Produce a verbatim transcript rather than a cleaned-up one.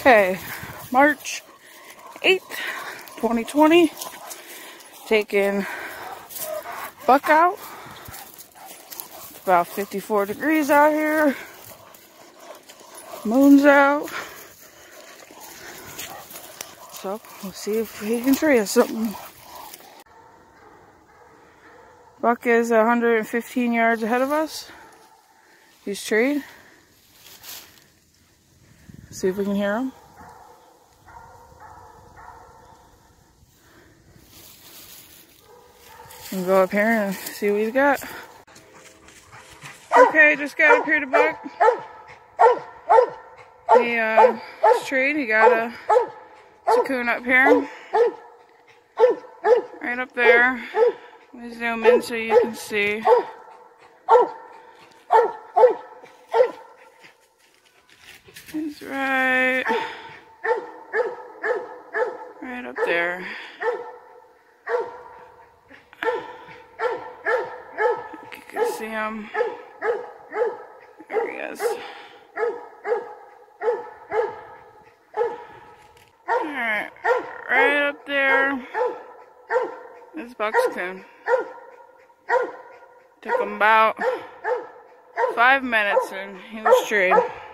Okay, March eighth, twenty twenty, taking Buck out. It's about fifty-four degrees out here. Moon's out. So, we'll see if he can tree us something. Buck is one hundred fifteen yards ahead of us. He's treed. See if we can hear him. And go up here and see what he's got. Okay, just got up here to Buck. He uh, is treed. He got a Raccoon up here. Right up there. Let me zoom in so you can see. He's right, right up there. You can see him. There he is. Alright, right up there is Buck's coon. Took him about five minutes and he was treed.